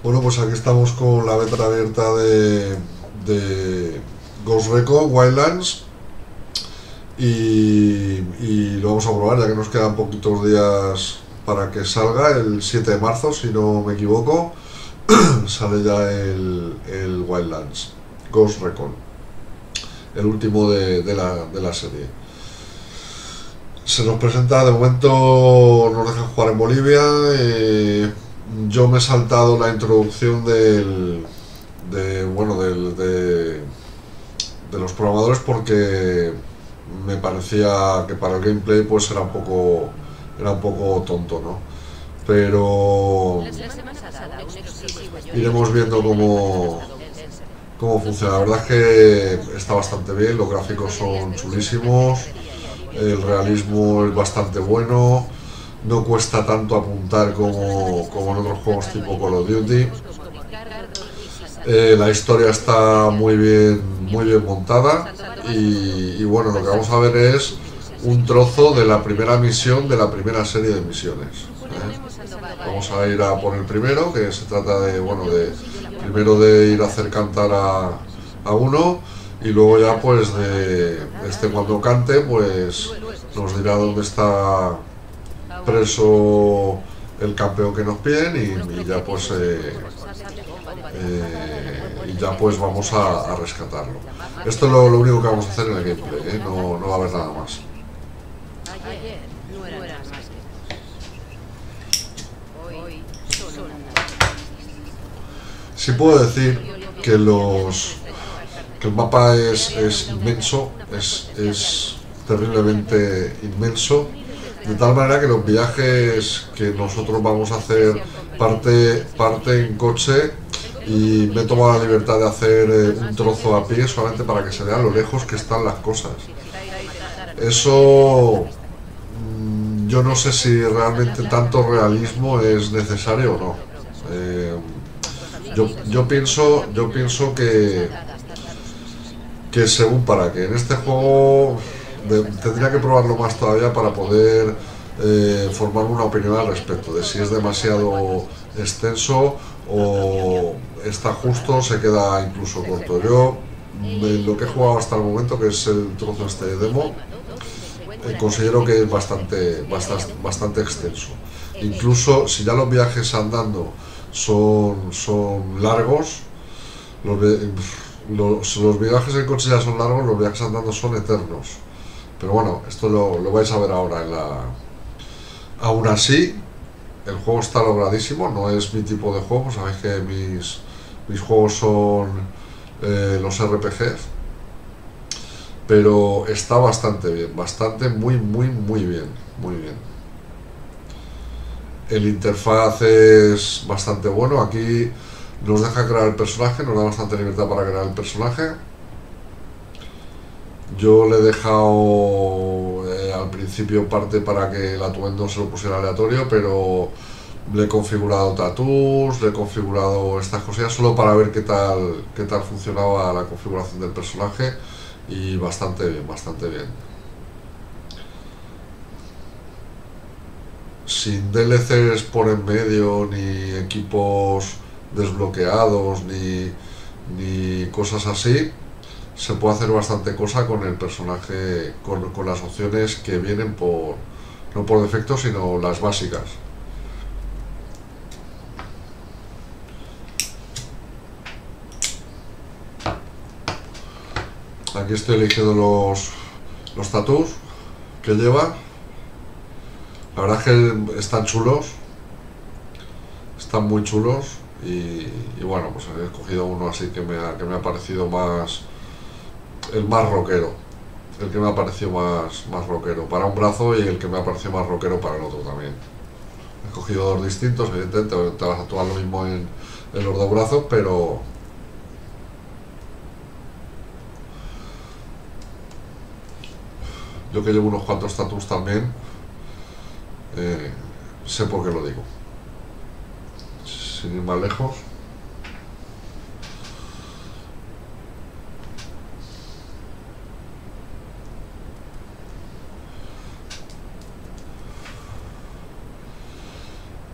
Bueno, pues aquí estamos con la beta abierta de Ghost Recon Wildlands y lo vamos a probar ya que nos quedan poquitos días para que salga. El 7 de marzo, si no me equivoco, sale ya el Wildlands Ghost Recon, el último de la serie. Se nos presenta, de momento nos dejan jugar en Bolivia. Yo me he saltado la introducción de los programadores porque me parecía que para el gameplay pues era un poco tonto, ¿no? Pero iremos viendo cómo funciona. La verdad es que está bastante bien, los gráficos son chulísimos, el realismo es bastante bueno, no cuesta tanto apuntar como en otros juegos tipo Call of Duty. La historia está muy bien montada y bueno, lo que vamos a ver es un trozo de la primera misión de la primera serie de misiones. Vamos a ir a por el primero, que se trata de primero de ir a hacer cantar a uno, y luego ya pues de cuando cante pues nos dirá dónde está preso el campeón que nos piden y ya pues vamos a rescatarlo. Esto es lo único que vamos a hacer en el gameplay, no va a haber nada más. Sí puedo decir que el mapa es inmenso, es terriblemente inmenso, de tal manera que los viajes que nosotros vamos a hacer parte en coche, y me he tomado la libertad de hacer un trozo a pie solamente para que se vea lo lejos que están las cosas. Eso yo no sé si realmente tanto realismo es necesario o no. Yo pienso que según para que en este juego tendría que probarlo más todavía para poder formar una opinión al respecto de si es demasiado extenso o está justo, se queda incluso corto. Yo lo que he jugado hasta el momento, que es el trozo este de demo, considero que es bastante extenso. Incluso si ya los viajes andando son largos, los viajes en coche ya son largos, los viajes andando son eternos. Pero bueno, esto lo vais a ver ahora aún así, el juego está logradísimo, no es mi tipo de juego. Sabéis que mis juegos son los RPGs, pero está bastante bien, muy bien. El interfaz es bastante bueno. Aquí nos deja crear el personaje, nos da bastante libertad para crear el personaje. Yo le he dejado al principio parte para que el atuendo se lo pusiera aleatorio, pero le he configurado tattoos, le he configurado estas cosillas solo para ver qué tal funcionaba la configuración del personaje, y bastante bien. Sin DLCs por en medio, ni equipos desbloqueados, ni cosas así, se puede hacer bastante cosa con el personaje, con las opciones que vienen no por defecto, sino las básicas. Aquí estoy eligiendo los tattoos que lleva. La verdad es que están chulos, están muy chulos, y bueno, pues he escogido uno así que me ha parecido el más rockero, el que me ha parecido más rockero para un brazo, y el que me ha parecido más rockero para el otro también. He escogido dos distintos, evidentemente te vas a actuar lo mismo en los dos brazos, pero yo que llevo unos cuantos tattoos también, sé por qué lo digo. Sin ir más lejos,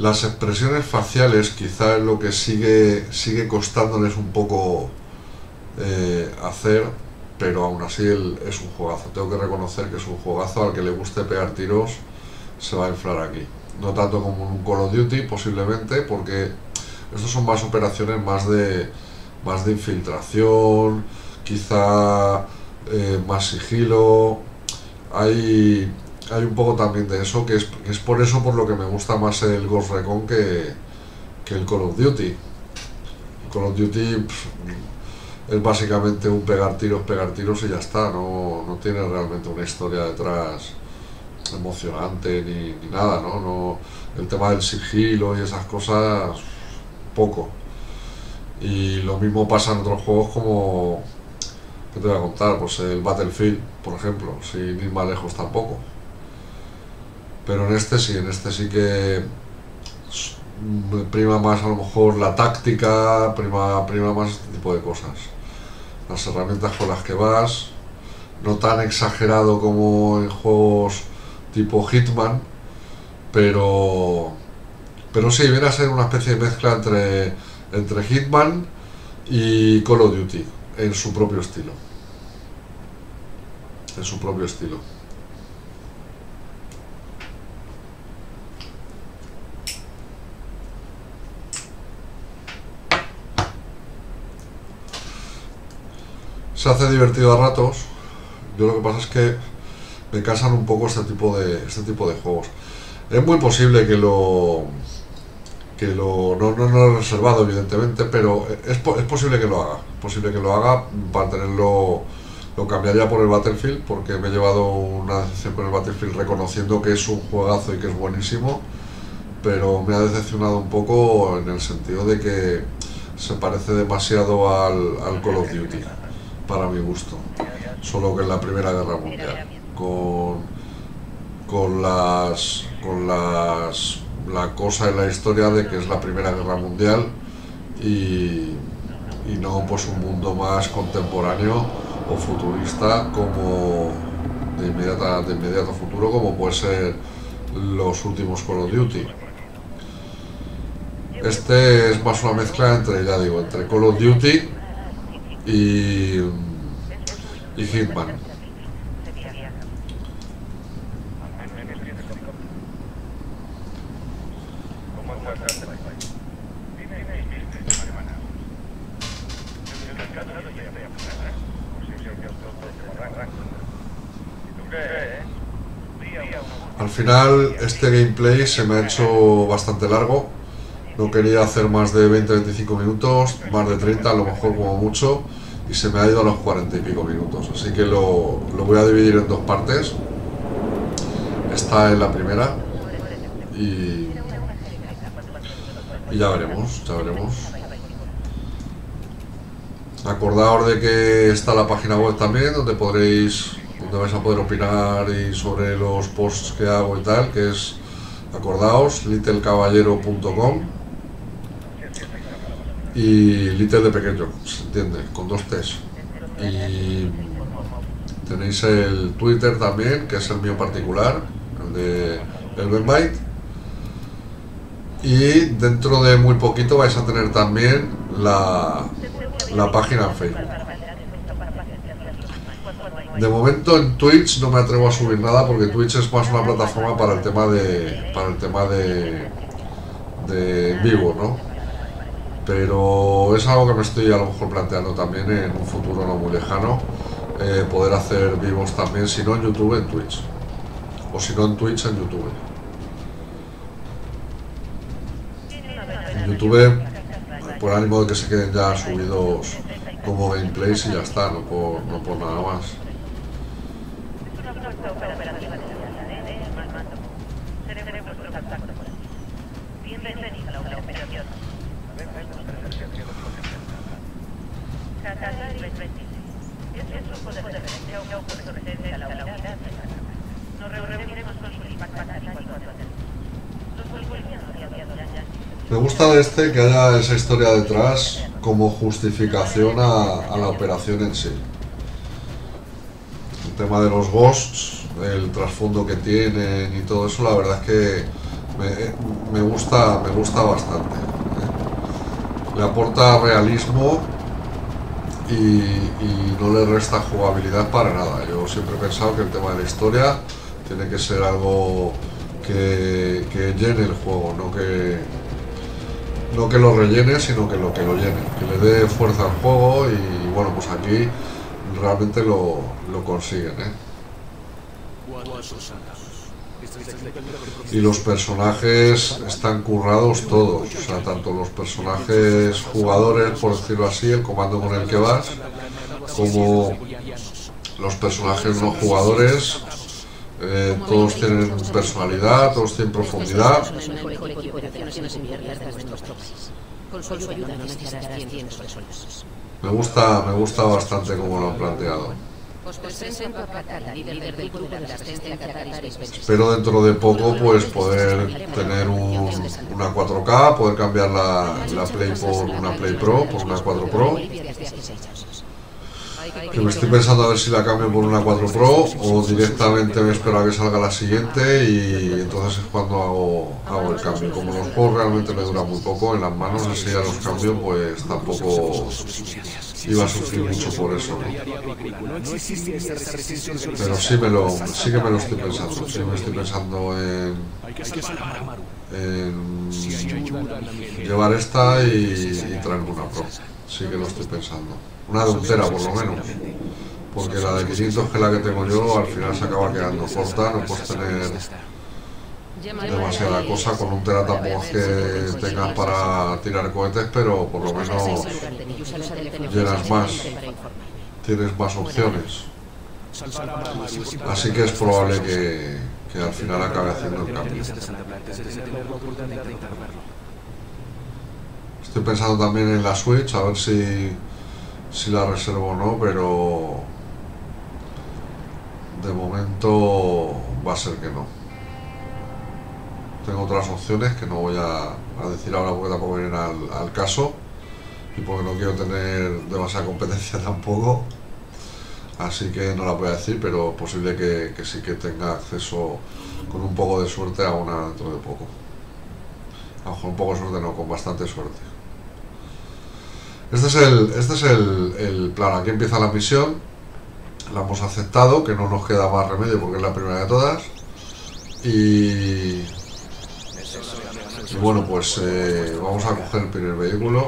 Las expresiones faciales quizá es lo que sigue costándoles un poco hacer, pero aún así es un juegazo. Tengo que reconocer que es un juegazo. Al que le guste pegar tiros se va a inflar aquí. No tanto como un Call of Duty posiblemente, porque estos son más operaciones más de infiltración, quizá más sigilo. Hay un poco también de eso, que es por eso por lo que me gusta más el Ghost Recon que el Call of Duty. El Call of Duty es básicamente un pegar tiros y ya está. No tiene realmente una historia detrás emocionante ni nada, ¿no? El tema del sigilo y esas cosas, poco. Y lo mismo pasa en otros juegos como, ¿qué te voy a contar? Pues el Battlefield, por ejemplo, sin ir más lejos tampoco. Pero en este sí que prima más a lo mejor la táctica, prima más este tipo de cosas. Las herramientas con las que vas, no tan exagerado como en juegos tipo Hitman, pero sí, viene a ser una especie de mezcla entre Hitman y Call of Duty, en su propio estilo. En su propio estilo. Se hace divertido a ratos. Yo lo que pasa es que me cansan un poco este tipo de juegos. Es muy posible que lo no lo he reservado evidentemente, pero es posible que lo haga. Es posible que lo haga para tenerlo. Lo cambiaría por el Battlefield, porque me he llevado una decepción con el Battlefield, reconociendo que es un juegazo y que es buenísimo, pero me ha decepcionado un poco en el sentido de que se parece demasiado al Call of Duty, para mi gusto, solo que en la Primera Guerra Mundial, con la cosa en la historia de que es la Primera Guerra Mundial y no pues un mundo más contemporáneo o futurista, como de inmediato futuro, como puede ser los últimos Call of Duty. Este es más una mezcla entre Call of Duty y Hitman. Al final este gameplay se me ha hecho bastante largo. No quería hacer más de 20-25 minutos, más de 30 a lo mejor como mucho, y se me ha ido a los 40 y pico minutos. Así que lo voy a dividir en dos partes. Esta es la primera y ya veremos. Acordaos de que está la página web también, donde vais a poder opinar y sobre los posts que hago y tal, que es, acordaos, littlecaballero.com, y Little de pequeño, se entiende, con dos T's. Y tenéis el Twitter también, que es el mío particular, el de Elvenbyte, y dentro de muy poquito vais a tener también la página en Facebook. De momento en Twitch no me atrevo a subir nada, porque Twitch es más una plataforma para el tema de vivo, ¿no? Pero es algo que me estoy a lo mejor planteando también en un futuro no muy lejano, poder hacer vivos también, si no en YouTube, en Twitch, o si no en Twitch, en YouTube. En YouTube, por ánimo de que se queden ya subidos como gameplays y ya está, no por nada más. Me gusta de este que haya esa historia detrás como justificación a la operación en sí. El tema de los ghosts, el trasfondo que tienen y todo eso, la verdad es que me gusta bastante, le aporta realismo y no le resta jugabilidad para nada. Yo siempre he pensado que el tema de la historia tiene que ser algo que llene el juego, no que lo rellene, sino que lo llene, que le dé fuerza al juego. Y bueno, pues aquí realmente lo consiguen, Y los personajes están currados todos, o sea, tanto los personajes jugadores, por decirlo así, el comando con el que vas, como los personajes no jugadores. Todos tienen personalidad, todos tienen profundidad. Me gusta bastante cómo lo han planteado. Espero dentro de poco pues poder tener una 4K, poder cambiar la Play por una Play Pro, por una 4 Pro. Que me estoy pensando a ver si la cambio por una 4 Pro o directamente me espero a que salga la siguiente y entonces es cuando hago el cambio. Como los juegos realmente me duran muy poco en las manos, si ya los cambio pues tampoco iba a sufrir mucho por eso, ¿no? Pero sí que me lo estoy pensando, sí me estoy pensando en llevar esta y traerme una Pro, sí que lo estoy pensando. Una de 1 tera por lo menos, porque la de 500, que es la que tengo yo, al final se acaba quedando corta. No puedes tener demasiada cosa. Con 1 tera tampoco es que tengas para tirar cohetes, pero por lo menos llenas más, tienes más opciones. Así que es probable que al final acabe haciendo el cambio. Estoy pensando también en la Switch, a ver si la reservo o no, pero de momento va a ser que no. Tengo otras opciones que no voy a decir ahora porque tampoco vienen al caso y porque no quiero tener demasiada competencia tampoco, así que no la voy a decir, pero es posible que sí que tenga acceso con un poco de suerte a una dentro de poco. A lo mejor un poco de suerte no, con bastante suerte. Este es el plan. Aquí empieza la misión. La hemos aceptado, que no nos queda más remedio porque es la primera de todas. Y bueno, pues vamos a coger el primer vehículo.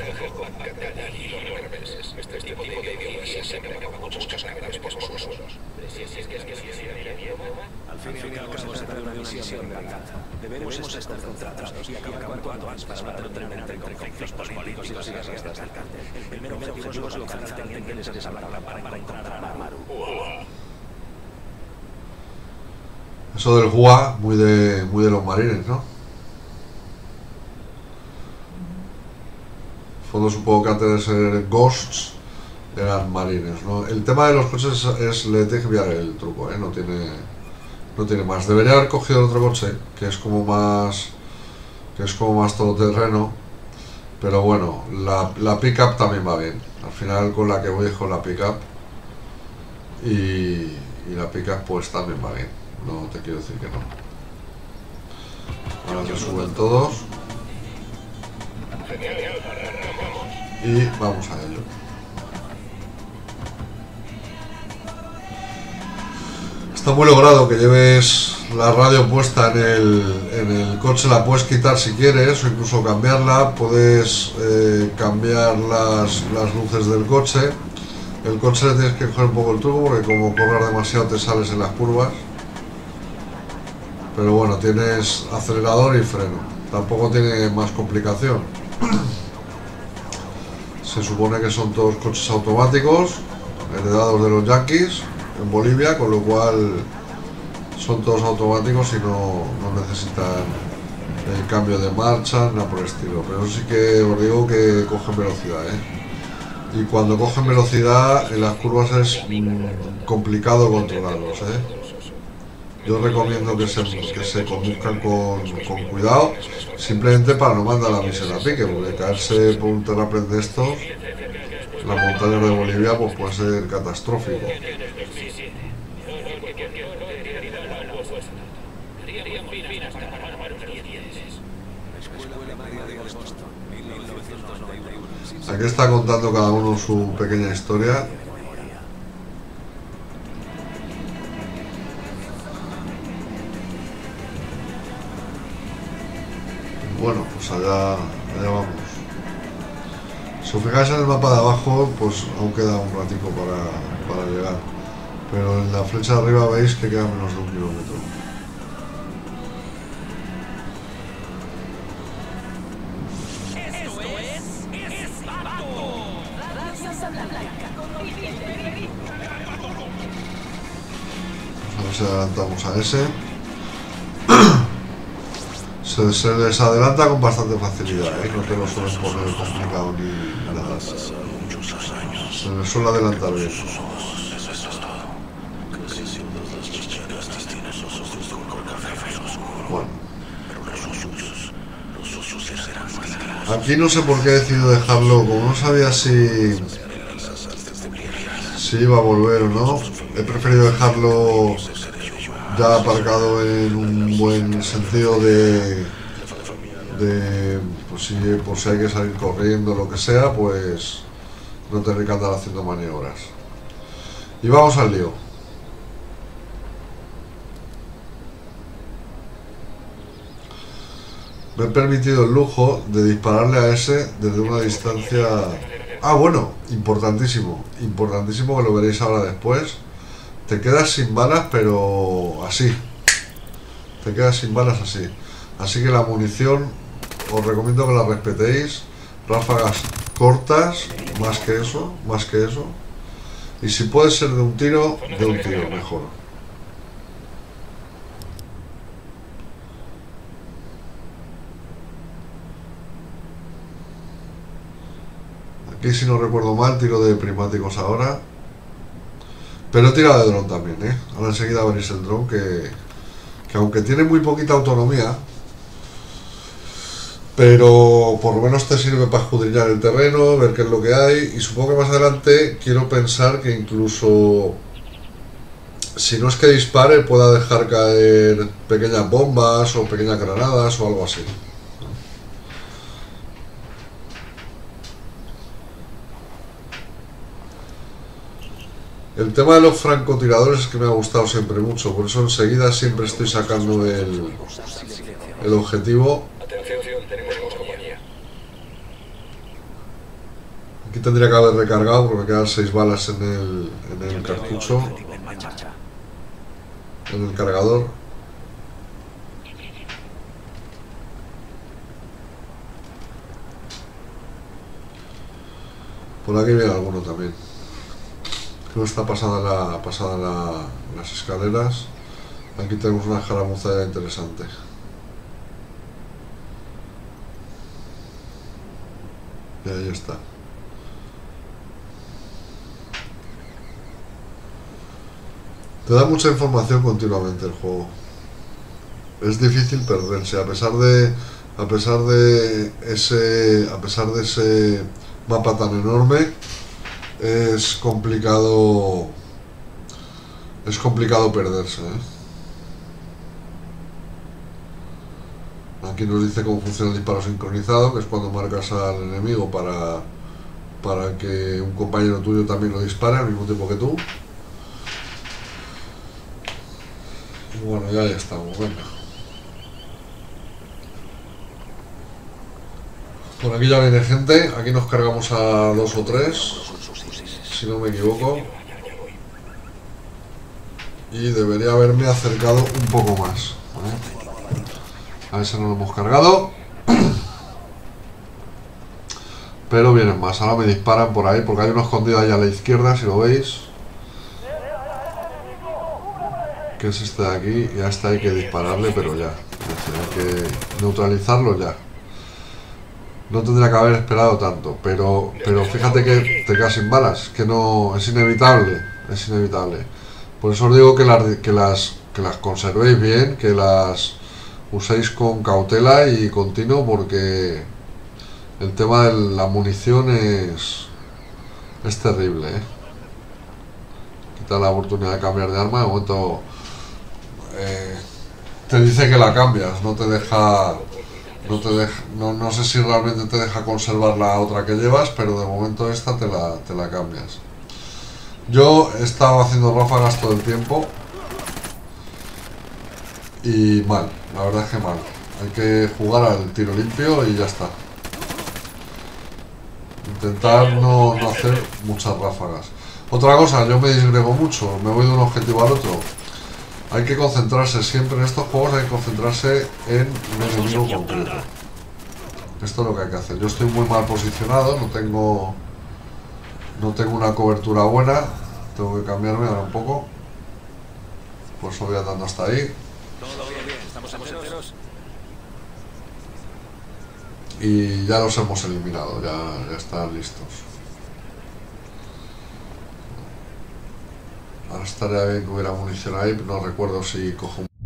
Debemos estar concentrados y acabar cuanto antes para no terminar en conflictos políticos y las guerras del cártel. El primer objetivo es localizar al teniente de Salamanca para encontrar a Maru. Eso del Gua, muy de los marines, ¿no? Fondo supongo que antes de ser Ghosts eran marines, ¿no? El tema de los coches le tiene que pillar el truco, no tiene más. Debería haber cogido otro coche que es como más todoterreno, pero bueno, la pickup también va bien. Al final con la que voy es con la pickup y la pickup pues también va bien. No te quiero decir que no. Ahora se suben todos y vamos a ello. Está muy logrado que lleves la radio puesta en el coche. La puedes quitar si quieres o incluso cambiarla. Puedes cambiar las luces del coche. El coche le tienes que coger un poco el truco porque como corras demasiado te sales en las curvas. Pero bueno, tienes acelerador y freno. Tampoco tiene más complicación. Se supone que son todos coches automáticos, heredados de los yankees en Bolivia, con lo cual son todos automáticos y no necesitan el cambio de marcha, nada por el estilo. Pero sí que os digo que cogen velocidad, y cuando cogen velocidad en las curvas es complicado controlarlos, Yo recomiendo que se conduzcan con cuidado, simplemente para no mandar la miseria a pique, porque caerse por un terraplén de estos, las montañas de Bolivia, pues puede ser catastrófico. Aquí está contando cada uno su pequeña historia. Bueno, pues allá vamos. Si os fijáis en el mapa de abajo, pues aún queda un ratico para llegar. Pero en la flecha de arriba veis que queda menos de 1 kilómetro. A ver si adelantamos a ese. Se les adelanta con bastante facilidad, ¿eh? No te lo suelen poner complicado ni nada. Se les suele adelantar bien. Bueno. Aquí no sé por qué he decidido dejarlo, como no sabía si iba a volver o no, he preferido dejarlo ya aparcado en un buen sentido de pues por si hay que salir corriendo o lo que sea, pues no tener que andar haciendo maniobras. Y vamos al lío. Me he permitido el lujo de dispararle a ese desde una distancia... Ah, bueno, importantísimo que lo veréis ahora después. Te quedas sin balas, pero así. Te quedas sin balas así. Así que la munición os recomiendo que la respetéis. Ráfagas cortas, más que eso. Y si puede ser de un tiro mejor. Aquí, si no recuerdo mal, tiro de prismáticos ahora. Pero he tirado de dron también, ¿eh? Ahora enseguida veréis el dron que aunque tiene muy poquita autonomía, pero por lo menos te sirve para escudriñar el terreno, ver qué es lo que hay. Y supongo que más adelante quiero pensar que incluso, si no es que dispare, pueda dejar caer pequeñas bombas o pequeñas granadas o algo así. El tema de los francotiradores es que me ha gustado siempre mucho, por eso enseguida siempre estoy sacando el objetivo. Aquí tendría que haber recargado porque me quedan 6 balas en el cartucho, en el cargador. Por aquí viene alguno también. No está pasada las escaleras. Aquí tenemos una jaramuza interesante. Y ahí está. Te da mucha información continuamente el juego. Es difícil perderse, a pesar de ese mapa tan enorme. Es complicado perderse, ¿eh? Aquí nos dice cómo funciona el disparo sincronizado, que es cuando marcas al enemigo para que un compañero tuyo también lo dispare al mismo tiempo que tú. Y bueno, ya estamos, venga. Por aquí ya viene gente, aquí nos cargamos a 2 o 3. Si no me equivoco, y debería haberme acercado un poco más, ¿vale? A ver si no lo hemos cargado, pero vienen más. Ahora me disparan por ahí porque hay uno escondido ahí a la izquierda, si lo veis, que es este de aquí, y a este hay que dispararle, pero ya, hay que neutralizarlo ya. No tendría que haber esperado tanto, pero fíjate que te quedas sin balas, que no, es inevitable. Por eso os digo que las conservéis bien, que las uséis con cautela y continuo, porque el tema de la munición es terrible, ¿eh? Quita la oportunidad de cambiar de arma. De momento te dice que la cambias, no te deja, no sé si realmente te deja conservar la otra que llevas, pero de momento esta te la cambias. Yo he estado haciendo ráfagas todo el tiempo y mal, la verdad es que mal. Hay que jugar al tiro limpio y ya está. Intentar no hacer muchas ráfagas. Otra cosa, yo me disgrego mucho, me voy de un objetivo al otro. Hay que concentrarse siempre en estos juegos, hay que concentrarse en un enemigo concreto. Esto es lo que hay que hacer. Yo estoy muy mal posicionado, no tengo una cobertura buena. Tengo que cambiarme ahora un poco. Por eso voy andando hasta ahí. Y ya los hemos eliminado, ya están listos. Ahora estaría bien que hubiera munición ahí, no recuerdo si cojo un